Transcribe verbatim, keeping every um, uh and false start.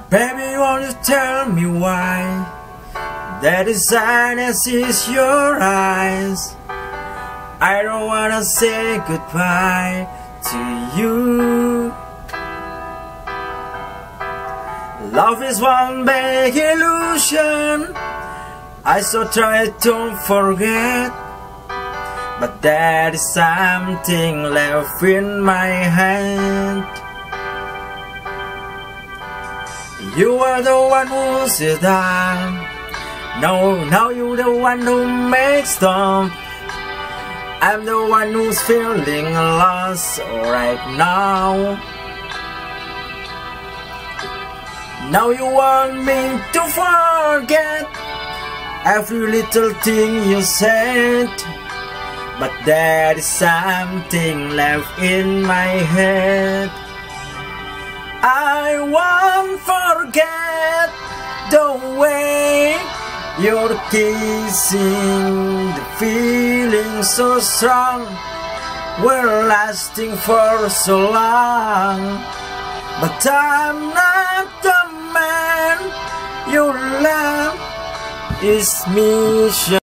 Baby, won't you tell me why that is sadness is your eyes? I don't wanna say goodbye to you. Love is one big illusion, I so try to forget, but there is something left in my hand. You are the one who sits down. No, now you're the one who makes them. I'm the one who's feeling lost right now. Now you want me to forget every little thing you said, but there is something left in my head. I won't forget the way you're kissing, the feeling so strong, we're lasting for so long. But I'm not the man your love is mission.